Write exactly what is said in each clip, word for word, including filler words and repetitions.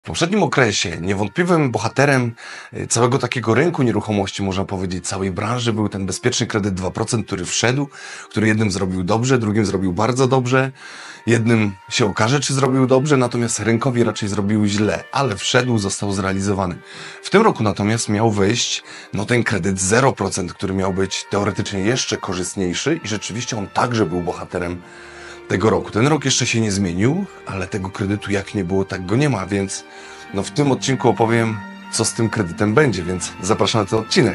W poprzednim okresie niewątpliwym bohaterem całego takiego rynku nieruchomości, można powiedzieć, całej branży, był ten bezpieczny kredyt dwa procent, który wszedł, który jednym zrobił dobrze, drugim zrobił bardzo dobrze. Jednym się okaże, czy zrobił dobrze, natomiast rynkowi raczej zrobił źle, ale wszedł, został zrealizowany. W tym roku natomiast miał wejść no ten kredyt zero procent, który miał być teoretycznie jeszcze korzystniejszy i rzeczywiście on także był bohaterem tego roku. Ten rok jeszcze się nie zmienił, ale tego kredytu jak nie było, tak go nie ma, więc no w tym odcinku opowiem, co z tym kredytem będzie, więc zapraszam na ten odcinek.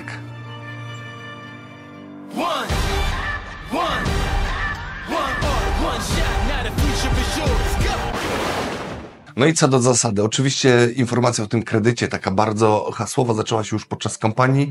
No i co do zasady, oczywiście informacja o tym kredycie, taka bardzo hasłowa, zaczęła się już podczas kampanii,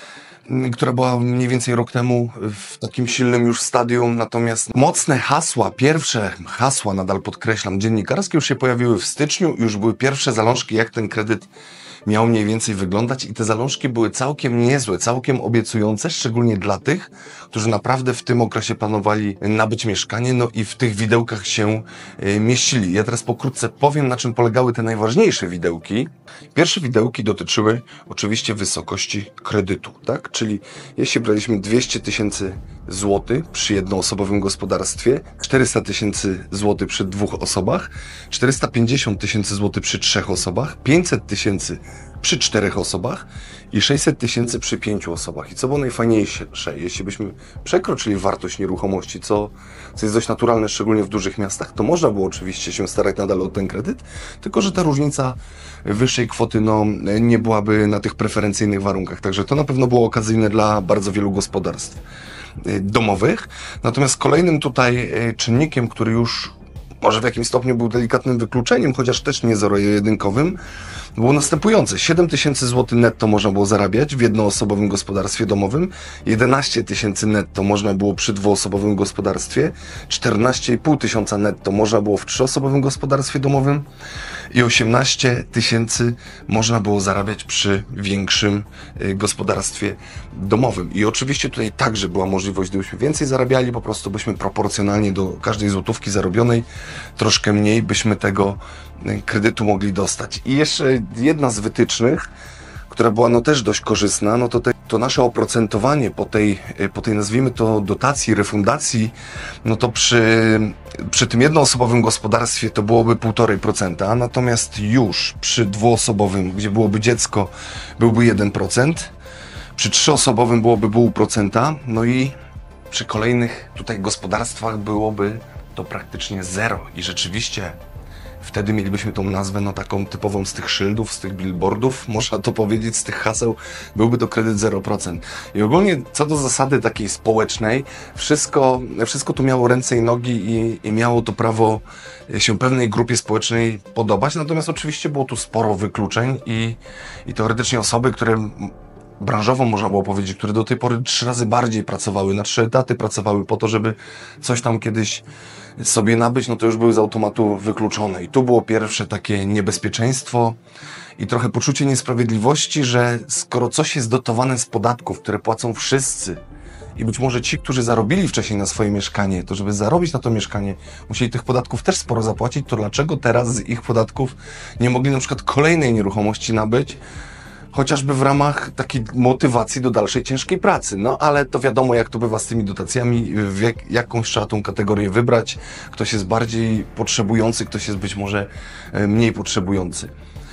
która była mniej więcej rok temu w takim silnym już stadium, natomiast mocne hasła, pierwsze hasła, nadal podkreślam, dziennikarskie już się pojawiły w styczniu, już były pierwsze zalążki, jak ten kredyt miał mniej więcej wyglądać i te zalążki były całkiem niezłe, całkiem obiecujące, szczególnie dla tych, którzy naprawdę w tym okresie planowali nabyć mieszkanie, no i w tych widełkach się y, mieścili. Ja teraz pokrótce powiem, na czym polegały te najważniejsze widełki. Pierwsze widełki dotyczyły oczywiście wysokości kredytu, tak? Czyli jeśli braliśmy dwieście tysięcy złotych przy jednoosobowym gospodarstwie, czterysta tysięcy złotych przy dwóch osobach, czterysta pięćdziesiąt tysięcy złotych przy trzech osobach, pięćset tysięcy przy czterech osobach i sześćset tysięcy przy pięciu osobach. I co było najfajniejsze, jeśli byśmy przekroczyli wartość nieruchomości, co, co jest dość naturalne, szczególnie w dużych miastach, to można było oczywiście się starać nadal o ten kredyt, tylko że ta różnica wyższej kwoty no, nie byłaby na tych preferencyjnych warunkach. Także to na pewno było okazyjne dla bardzo wielu gospodarstw domowych. Natomiast kolejnym tutaj czynnikiem, który już może w jakimś stopniu był delikatnym wykluczeniem, chociaż też nie zero-jedynkowym, było następujące. siedem tysięcy złotych netto można było zarabiać w jednoosobowym gospodarstwie domowym, jedenaście tysięcy netto można było przy dwuosobowym gospodarstwie, czternaście i pół tysiąca netto można było w trzyosobowym gospodarstwie domowym i osiemnaście tysięcy można było zarabiać przy większym gospodarstwie domowym. I oczywiście tutaj także była możliwość, gdybyśmy więcej zarabiali, po prostu byśmy proporcjonalnie do każdej złotówki zarobionej troszkę mniej byśmy tego kredytu mogli dostać. I jeszcze jedna z wytycznych, która była no też dość korzystna, no to, te, to nasze oprocentowanie po tej, po tej, nazwijmy to, dotacji, refundacji, no to przy, przy tym jednoosobowym gospodarstwie to byłoby półtora procenta, natomiast już przy dwuosobowym, gdzie byłoby dziecko, byłby jeden procent, przy trzyosobowym byłoby pół procenta, no i przy kolejnych tutaj gospodarstwach byłoby to praktycznie zero i rzeczywiście wtedy mielibyśmy tą nazwę no taką typową z tych szyldów, z tych billboardów, można to powiedzieć, z tych haseł, byłby to kredyt zero procent. I ogólnie co do zasady takiej społecznej, wszystko, wszystko tu miało ręce i nogi i, i miało to prawo się pewnej grupie społecznej podobać, natomiast oczywiście było tu sporo wykluczeń i, i teoretycznie osoby, które branżowo można było powiedzieć, które do tej pory trzy razy bardziej pracowały, na trzy etaty pracowały po to, żeby coś tam kiedyś sobie nabyć, no to już były z automatu wykluczone. I tu było pierwsze takie niebezpieczeństwo i trochę poczucie niesprawiedliwości, że skoro coś jest dotowane z podatków, które płacą wszyscy i być może ci, którzy zarobili wcześniej na swoje mieszkanie, to żeby zarobić na to mieszkanie, musieli tych podatków też sporo zapłacić, to dlaczego teraz z ich podatków nie mogli na przykład kolejnej nieruchomości nabyć, chociażby w ramach takiej motywacji do dalszej ciężkiej pracy. No ale to wiadomo, jak to bywa z tymi dotacjami, w jak, jakąś trzeba tą kategorię wybrać. Ktoś jest bardziej potrzebujący, ktoś jest być może mniej potrzebujący.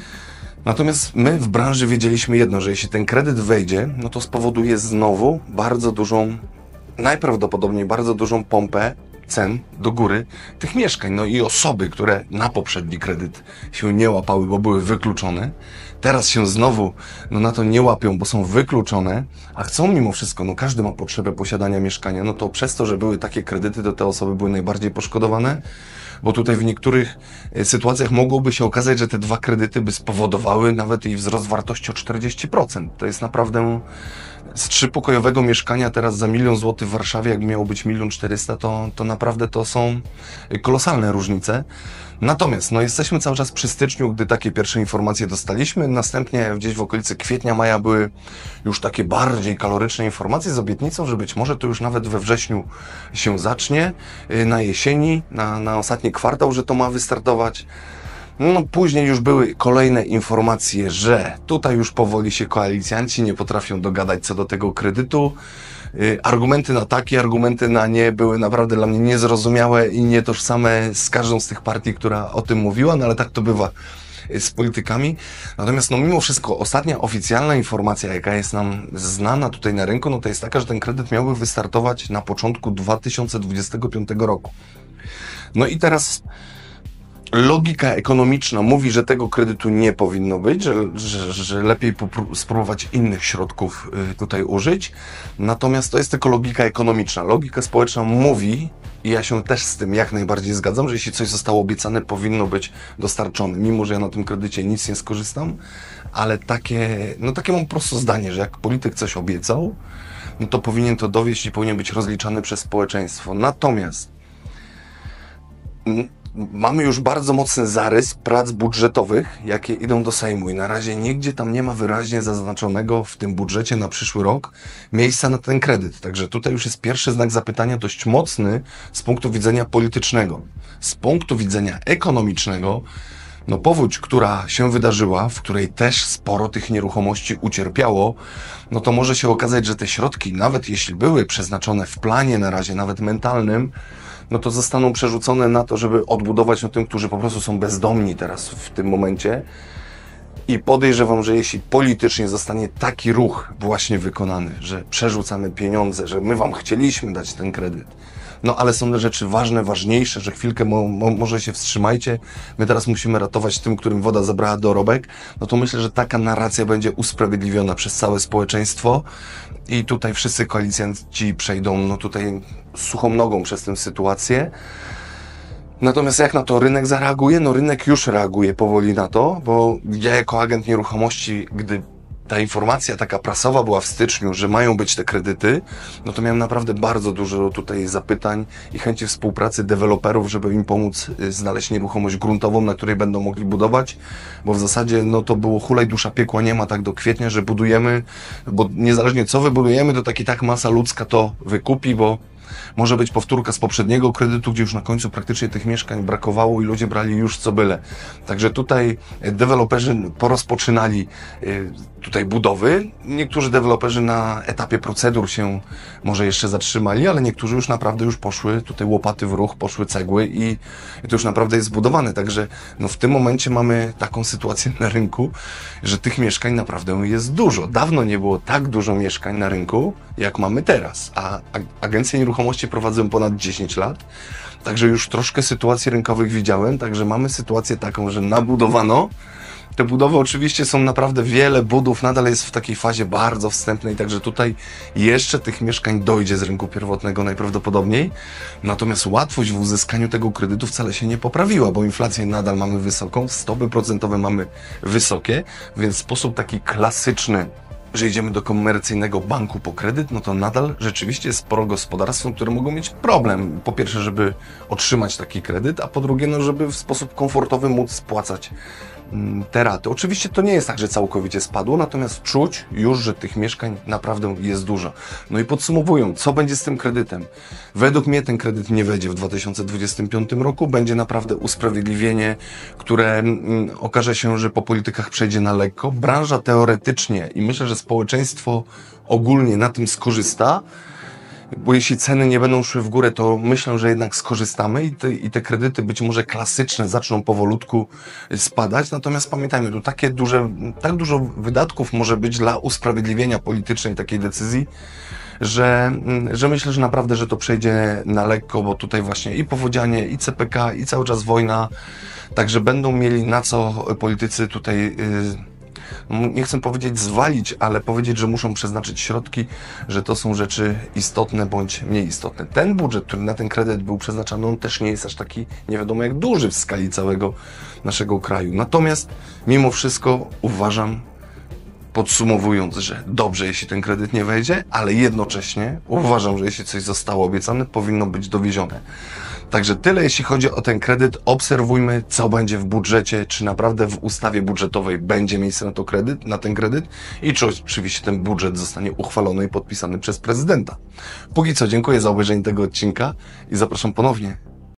Natomiast my w branży wiedzieliśmy jedno, że jeśli ten kredyt wejdzie, no to spowoduje znowu bardzo dużą, najprawdopodobniej bardzo dużą pompę cen do góry tych mieszkań. No i osoby, które na poprzedni kredyt się nie łapały, bo były wykluczone, teraz się znowu no, na to nie łapią, bo są wykluczone, a chcą mimo wszystko, no każdy ma potrzebę posiadania mieszkania, no to przez to, że były takie kredyty, to te osoby były najbardziej poszkodowane, bo tutaj w niektórych sytuacjach mogłoby się okazać, że te dwa kredyty by spowodowały nawet i wzrost wartości o czterdzieści procent. To jest naprawdę z trzypokojowego mieszkania teraz za milion złotych w Warszawie, jak miało być milion czterysta, to, to naprawdę to są kolosalne różnice. Natomiast no, jesteśmy cały czas przy styczniu, gdy takie pierwsze informacje dostaliśmy. Następnie gdzieś w okolicy kwietnia, maja były już takie bardziej kaloryczne informacje z obietnicą, że być może to już nawet we wrześniu się zacznie, na jesieni, na, na ostatni kwartał, że to ma wystartować. No później już były kolejne informacje, że tutaj już powoli się koalicjanci nie potrafią dogadać co do tego kredytu. Argumenty na takie, argumenty na nie były naprawdę dla mnie niezrozumiałe i nietożsame z każdą z tych partii, która o tym mówiła, no ale tak to bywa z politykami. Natomiast no mimo wszystko ostatnia oficjalna informacja, jaka jest nam znana tutaj na rynku, no to jest taka, że ten kredyt miałby wystartować na początku dwa tysiące dwudziestego piątego roku. No i teraz logika ekonomiczna mówi, że tego kredytu nie powinno być, że, że, że lepiej spróbować innych środków tutaj użyć. Natomiast to jest tylko logika ekonomiczna. Logika społeczna mówi, i ja się też z tym jak najbardziej zgadzam, że jeśli coś zostało obiecane, powinno być dostarczone. Mimo że ja na tym kredycie nic nie skorzystam, ale takie, no takie mam po prostu zdanie, że jak polityk coś obiecał, no to powinien to dowieść i powinien być rozliczany przez społeczeństwo. Natomiast mamy już bardzo mocny zarys prac budżetowych, jakie idą do Sejmu i na razie nigdzie tam nie ma wyraźnie zaznaczonego w tym budżecie na przyszły rok miejsca na ten kredyt. Także tutaj już jest pierwszy znak zapytania dość mocny z punktu widzenia politycznego. Z punktu widzenia ekonomicznego, no powódź, która się wydarzyła, w której też sporo tych nieruchomości ucierpiało, no to może się okazać, że te środki, nawet jeśli były przeznaczone w planie na razie, nawet mentalnym, no to zostaną przerzucone na to, żeby odbudować no tym, którzy po prostu są bezdomni teraz w tym momencie. I podejrzewam, że jeśli politycznie zostanie taki ruch właśnie wykonany, że przerzucamy pieniądze, że my wam chcieliśmy dać ten kredyt, no ale są rzeczy ważne, ważniejsze, że chwilkę mo mo może się wstrzymajcie, my teraz musimy ratować tym, którym woda zabrała dorobek, no to myślę, że taka narracja będzie usprawiedliwiona przez całe społeczeństwo i tutaj wszyscy koalicjanci przejdą no tutaj suchą nogą przez tę sytuację. Natomiast jak na to rynek zareaguje? No rynek już reaguje powoli na to, bo ja jako agent nieruchomości, gdy ta informacja taka prasowa była w styczniu, że mają być te kredyty, no to miałem naprawdę bardzo dużo tutaj zapytań i chęci współpracy deweloperów, żeby im pomóc znaleźć nieruchomość gruntową, na której będą mogli budować, bo w zasadzie no to było hulaj dusza piekła nie ma tak do kwietnia, że budujemy, bo niezależnie co wybudujemy, to tak i tak masa ludzka to wykupi, bo może być powtórka z poprzedniego kredytu, gdzie już na końcu praktycznie tych mieszkań brakowało i ludzie brali już co byle. Także tutaj deweloperzy porozpoczynali tutaj budowy. Niektórzy deweloperzy na etapie procedur się może jeszcze zatrzymali, ale niektórzy już naprawdę już poszły tutaj łopaty w ruch, poszły cegły i, i to już naprawdę jest zbudowane. Także no w tym momencie mamy taką sytuację na rynku, że tych mieszkań naprawdę jest dużo. Dawno nie było tak dużo mieszkań na rynku, jak mamy teraz, a agencje nieruchomości prowadzę ponad dziesięć lat, także już troszkę sytuacji rynkowych widziałem, także mamy sytuację taką, że nabudowano. Te budowy oczywiście są naprawdę wiele budów, nadal jest w takiej fazie bardzo wstępnej, także tutaj jeszcze tych mieszkań dojdzie z rynku pierwotnego najprawdopodobniej. Natomiast łatwość w uzyskaniu tego kredytu wcale się nie poprawiła, bo inflację nadal mamy wysoką, stopy procentowe mamy wysokie, więc w sposób taki klasyczny, że idziemy do komercyjnego banku po kredyt, no to nadal rzeczywiście jest sporo gospodarstw, które mogą mieć problem. Po pierwsze, żeby otrzymać taki kredyt, a po drugie, no, żeby w sposób komfortowy móc spłacać te raty. Oczywiście to nie jest tak, że całkowicie spadło, natomiast czuć już, że tych mieszkań naprawdę jest dużo. No i podsumowując, co będzie z tym kredytem? Według mnie ten kredyt nie wejdzie w dwa tysiące dwudziestym piątym roku. Będzie naprawdę usprawiedliwienie, które mm, okaże się, że po politykach przejdzie na lekko. Branża teoretycznie i myślę, że społeczeństwo ogólnie na tym skorzysta, bo jeśli ceny nie będą szły w górę, to myślę, że jednak skorzystamy i te, i te kredyty być może klasyczne zaczną powolutku spadać. Natomiast pamiętajmy, tu takie duże, tak dużo wydatków może być dla usprawiedliwienia politycznej takiej decyzji, że, że myślę, że naprawdę, że to przejdzie na lekko, bo tutaj właśnie i powodzianie, i C P K, i cały czas wojna, także będą mieli na co politycy tutaj yy, nie chcę powiedzieć zwalić, ale powiedzieć, że muszą przeznaczyć środki, że to są rzeczy istotne bądź mniej istotne. Ten budżet, który na ten kredyt był przeznaczany, on też nie jest aż taki nie wiadomo jak duży w skali całego naszego kraju. Natomiast mimo wszystko uważam, podsumowując, że dobrze, jeśli ten kredyt nie wejdzie, ale jednocześnie uważam, że jeśli coś zostało obiecane, powinno być dowiezione. Także tyle, jeśli chodzi o ten kredyt. Obserwujmy, co będzie w budżecie, czy naprawdę w ustawie budżetowej będzie miejsce na to kredyt, na ten kredyt i czy oczywiście ten budżet zostanie uchwalony i podpisany przez prezydenta. Póki co dziękuję za obejrzenie tego odcinka i zapraszam ponownie